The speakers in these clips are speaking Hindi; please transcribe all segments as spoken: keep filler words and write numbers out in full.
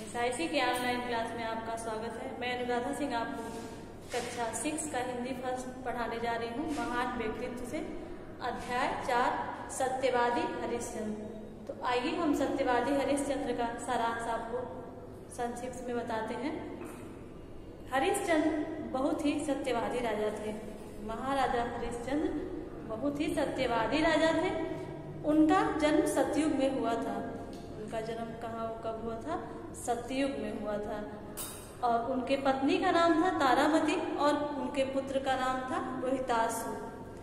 एसआईसी की ऑनलाइन क्लास में आपका स्वागत है। मैं अनुराधा सिंह आपको कक्षा सिक्स का हिंदी फर्स्ट पढ़ाने जा रही हूँ। महान व्यक्तित्व से अध्याय चार सत्यवादी हरिश्चंद्र। तो आइए हम सत्यवादी हरिश्चंद्र का सारांश आपको संक्षिप्त में बताते हैं। हरिश्चंद्र बहुत ही सत्यवादी राजा थे। महाराजा हरिश्चंद्र बहुत ही सत्यवादी राजा थे। उनका जन्म सतयुग में हुआ था। उनका जन्म कहाँ कब हुआ था? सतयुग में हुआ था। और उनके पत्नी का नाम था तारामती और उनके पुत्र का नाम था रोहितासु।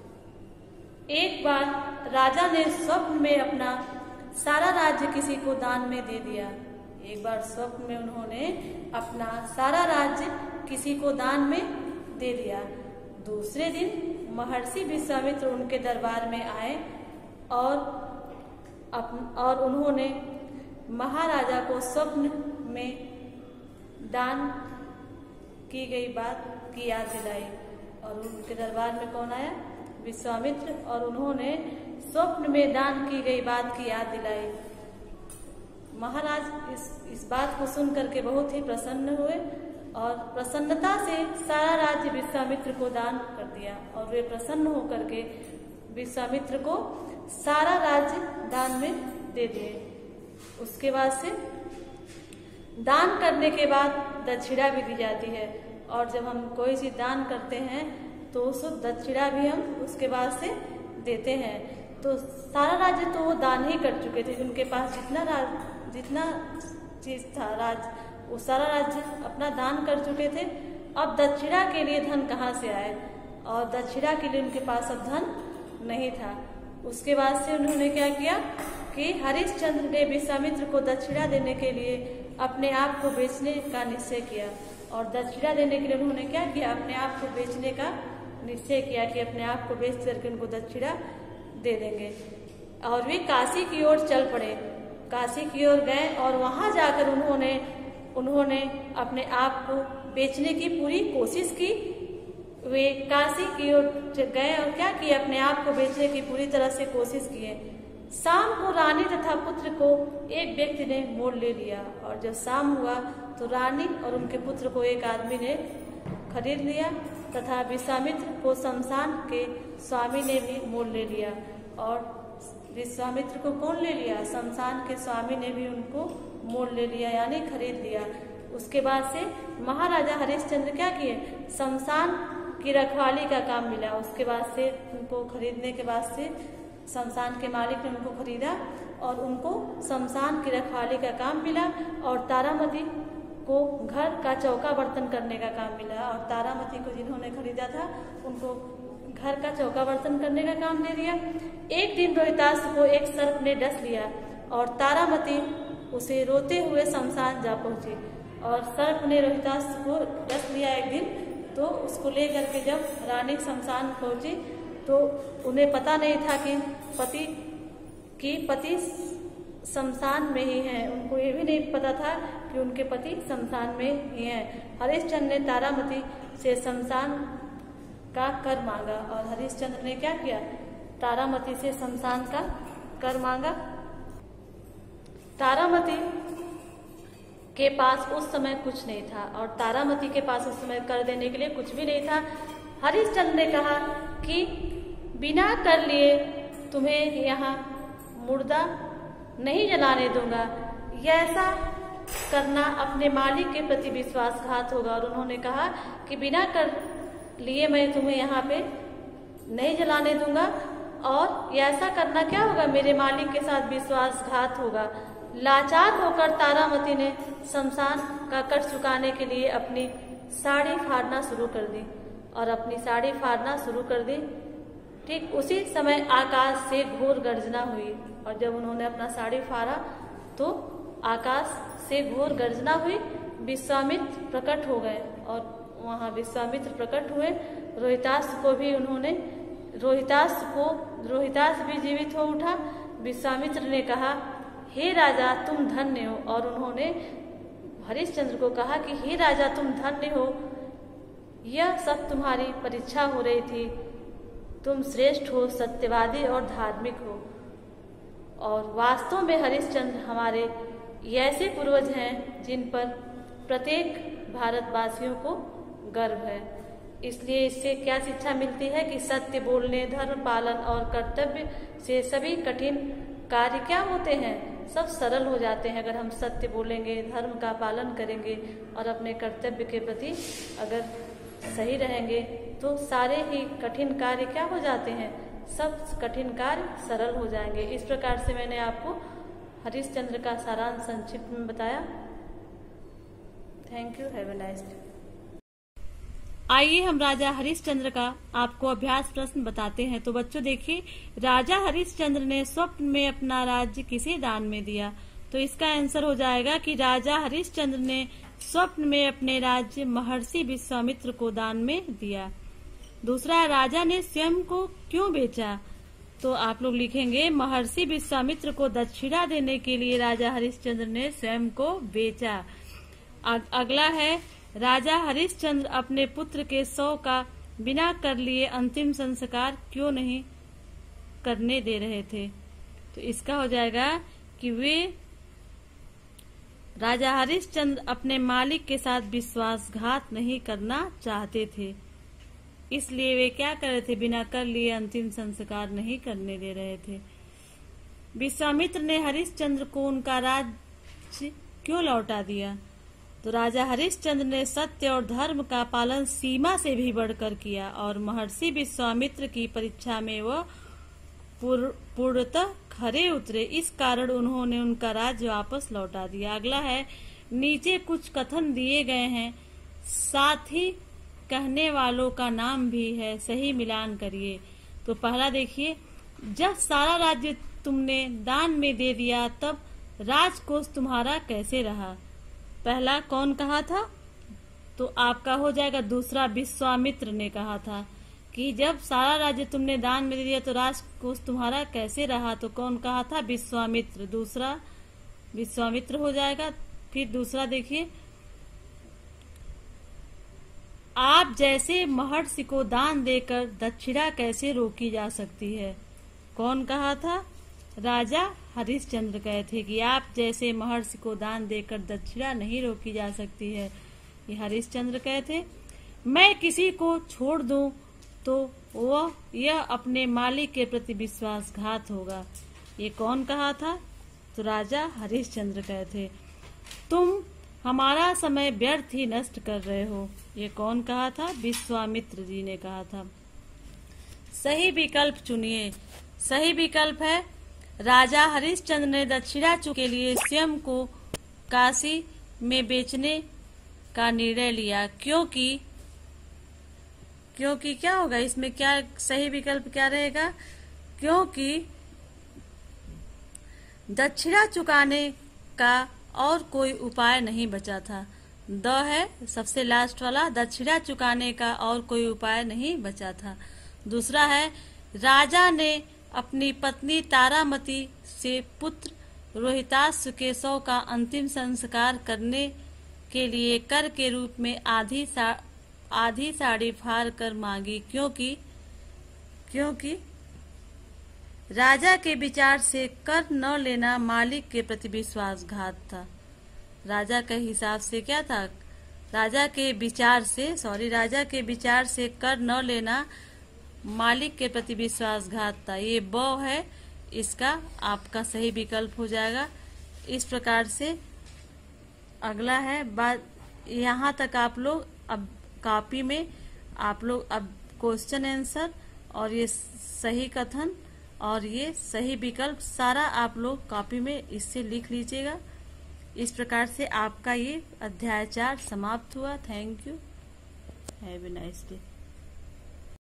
एक बार राजा ने स्वप्न में अपना सारा राज्य किसी को दान में दे दिया। एक बार स्वप्न में उन्होंने अपना सारा राज्य किसी को दान में दे दिया। दूसरे दिन महर्षि विश्वामित्र उनके दरबार में आए और अप, और उन्होंने महाराजा को स्वप्न में दान की गई बात की याद दिलाई। और उनके दरबार में कौन आया? विश्वामित्र। और उन्होंने स्वप्न में दान की गई बात की याद दिलाई। महाराज इस इस बात को सुन करके बहुत ही प्रसन्न हुए और प्रसन्नता से सारा राज्य विश्वामित्र को दान कर दिया। और वे प्रसन्न होकर के विश्वामित्र को सारा राज्य दान में दे दिए। उसके बाद से दान करने के बाद दक्षिणा भी दी जाती है। और जब हम कोई चीज दान करते हैं तो उस दक्षिणा भी हम उसके बाद से देते हैं। तो सारा राज्य तो वो दान ही कर चुके थे। उनके पास जितना राज जितना चीज था राज वो सारा राज्य अपना दान कर चुके थे। अब दक्षिणा के लिए धन कहाँ से आए? और दक्षिणा के लिए उनके पास अब धन नहीं था। उसके बाद से उन्होंने क्या किया कि हरिश्चंद्र ने विश्वामित्र को दक्षिणा देने के लिए अपने आप को बेचने का निश्चय किया। और दक्षिणा देने के लिए उन्होंने क्या किया? अपने आप को बेचने का निश्चय किया कि अपने आप को बेच करके उनको दक्षिणा दे देंगे। और वे काशी की ओर चल पड़े। काशी की ओर गए और वहां जाकर उन्होंने उन्होंने अपने आप को बेचने की पूरी कोशिश की। वे काशी की ओर गए और क्या किया? अपने आप को बेचने की पूरी तरह से कोशिश किए। शाम को रानी तथा पुत्र को एक व्यक्ति ने मोल ले लिया। और जब शाम हुआ तो रानी और उनके पुत्र को एक आदमी ने खरीद लिया तथा विश्वामित्र को शमशान के स्वामी ने भी मोल ले लिया। और विश्वामित्र को कौन ले लिया? शमशान के स्वामी ने भी उनको मोल ले लिया, यानी खरीद लिया। उसके बाद से महाराजा हरिश्चंद्र क्या किए? शमशान की रखवाली का काम मिला। उसके बाद से उनको खरीदने के बाद से शमशान के मालिक ने उनको खरीदा और उनको शमशान की रखवाली का काम मिला। और तारामती को घर का चौका बर्तन करने का काम मिला। और तारामती को जिन्होंने खरीदा था उनको घर का चौका बर्तन करने का काम दे दिया। एक दिन रोहितास को एक सर्प ने डस लिया और तारामती उसे रोते हुए शमशान जा पहुंची। और सर्प ने रोहितास को डस लिया एक दिन, तो उसको लेकर के जब रानी शमशान पहुंची तो उन्हें पता नहीं था कि पति की पति शमशान में ही हैं। उनको ये भी नहीं पता था कि उनके पति शमशान में ही हैं। हरिश्चंद्र ने तारामती से शमशान का कर मांगा। और हरिश्चंद्र ने क्या किया? तारामती से शमशान का कर मांगा। तारामती के पास उस समय कुछ नहीं था और तारामती के पास उस समय कर देने के लिए कुछ भी नहीं था। हरिश्चंद्र ने कहा कि बिना कर लिए तुम्हें यहाँ मुर्दा नहीं जलाने दूंगा। यह ऐसा करना अपने मालिक के प्रति विश्वासघात होगा। और उन्होंने कहा कि बिना कर लिए मैं तुम्हें यहाँ पे नहीं जलाने दूंगा। और यह ऐसा करना क्या होगा? मेरे मालिक के साथ विश्वासघात होगा। लाचार होकर तारामती ने शमशान का कर चुकाने के लिए अपनी साड़ी फाड़ना शुरू कर दी और अपनी साड़ी फाड़ना शुरू कर दी। ठीक उसी समय आकाश से घोर गर्जना हुई। और जब उन्होंने अपना साड़ी फाड़ा तो आकाश से घोर गर्जना हुई। विश्वामित्र प्रकट हो गए और वहां विश्वामित्र प्रकट हुए। रोहितास को भी उन्होंने रोहितास को रोहितास भी जीवित हो उठा। विश्वामित्र ने कहा, हे राजा तुम धन्य हो। और उन्होंने हरिश्चंद्र को कहा कि हे राजा तुम धन्य हो, यह सब तुम्हारी परीक्षा हो रही थी। तुम श्रेष्ठ हो, सत्यवादी और धार्मिक हो। और वास्तव में हरिश्चंद्र हमारे ये ऐसे पूर्वज हैं जिन पर प्रत्येक भारतवासियों को गर्व है। इसलिए इससे क्या शिक्षा मिलती है कि सत्य बोलने, धर्म पालन और कर्तव्य से सभी कठिन कार्य क्या होते हैं, सब सरल हो जाते हैं। अगर हम सत्य बोलेंगे, धर्म का पालन करेंगे और अपने कर्तव्य के प्रति अगर सही रहेंगे तो सारे ही कठिन कार्य क्या हो जाते हैं, सब कठिन कार्य सरल हो जाएंगे। इस प्रकार से मैंने आपको हरिश्चंद्र का सारांश संक्षिप्त में बताया। Thank you, have a nice day. आइए हम राजा हरिश्चंद्र का आपको अभ्यास प्रश्न बताते हैं। तो बच्चों देखिए, राजा हरिश्चंद्र ने स्वप्न में अपना राज्य किसे दान में दिया? तो इसका आंसर हो जाएगा कि राजा हरिश्चंद्र ने स्वप्न में अपने राज्य महर्षि विश्वामित्र को दान में दिया। दूसरा, राजा ने स्वयं को क्यों बेचा? तो आप लोग लिखेंगे महर्षि विश्वामित्र को दक्षिणा देने के लिए राजा हरिश्चंद्र ने स्वयं को बेचा। अगला है, राजा हरिश्चंद्र अपने पुत्र के शव का बिना कर लिए अंतिम संस्कार क्यों नहीं करने दे रहे थे? तो इसका हो जाएगा कि वे राजा हरिश्चंद्र अपने मालिक के साथ विश्वासघात नहीं करना चाहते थे, इसलिए वे क्या कर रहे थे, बिना कर लिए अंतिम संस्कार नहीं करने दे रहे थे। विश्वामित्र ने हरिश्चंद्र को उनका राज्य क्यों लौटा दिया? तो राजा हरिश्चंद्र ने सत्य और धर्म का पालन सीमा से भी बढ़कर किया और महर्षि विश्वामित्र की परीक्षा में वह पूर्णतः खरे उतरे, इस कारण उन्होंने उनका राज्य वापस लौटा दिया। अगला है, नीचे कुछ कथन दिए गए हैं, साथ ही कहने वालों का नाम भी है, सही मिलान करिए। तो पहला देखिए, जब सारा राज्य तुमने दान में दे दिया तब राजकोष तुम्हारा कैसे रहा? पहला कौन कहा था? तो आपका हो जाएगा दूसरा, विश्वामित्र ने कहा था कि जब सारा राज्य तुमने दान में दे दिया तो राजकोष तुम्हारा कैसे रहा? तो कौन कहा था? विश्वामित्र। दूसरा विश्वामित्र हो जाएगा। फिर दूसरा देखिए, आप जैसे महर्षि को दान देकर दक्षिणा कैसे रोकी जा सकती है? कौन कहा था? राजा हरिश्चंद्र कहे थे कि आप जैसे महर्षि को दान देकर दक्षिणा नहीं रोकी जा सकती है, ये हरिश्चंद्र कहे थे। मैं किसी को छोड़ दूं तो वह यह अपने मालिक के प्रति विश्वासघात होगा, ये कौन कहा था? तो राजा हरिश्चंद्र कहे थे। तुम हमारा समय व्यर्थ ही नष्ट कर रहे हो, ये कौन कहा था? विश्वामित्र जी ने कहा था। सही विकल्प चुनिए। सही विकल्प है, राजा हरिश्चंद्र ने दक्षिणा के लिए स्वयं को काशी में बेचने का निर्णय लिया, क्योंकि क्योंकि क्या होगा इसमें, क्या सही विकल्प क्या रहेगा? क्योंकि दक्षिणा चुकाने का और कोई उपाय नहीं बचा था। द है सबसे लास्ट वाला, दक्षिणा चुकाने का और कोई उपाय नहीं बचा था। दूसरा है, राजा ने अपनी पत्नी तारामती से पुत्र रोहिताश्व के शव का अंतिम संस्कार करने के लिए कर के रूप में आधी सा, आधी साड़ी फाड़ कर मांगी, क्योंकि क्योंकि राजा के विचार से कर न लेना मालिक के प्रति विश्वासघात था। राजा के हिसाब से क्या था? राजा के विचार से सॉरी राजा के विचार से कर न लेना मालिक के प्रति विश्वासघात था। ये ब है, इसका आपका सही विकल्प हो जाएगा। इस प्रकार से अगला है बात, यहाँ तक आप लोग अब कॉपी में आप लोग अब क्वेश्चन आंसर और ये सही कथन और ये सही विकल्प सारा आप लोग कॉपी में इससे लिख लीजिएगा। इस प्रकार से आपका ये अध्याय चार समाप्त हुआ। Thank you, have a nice day.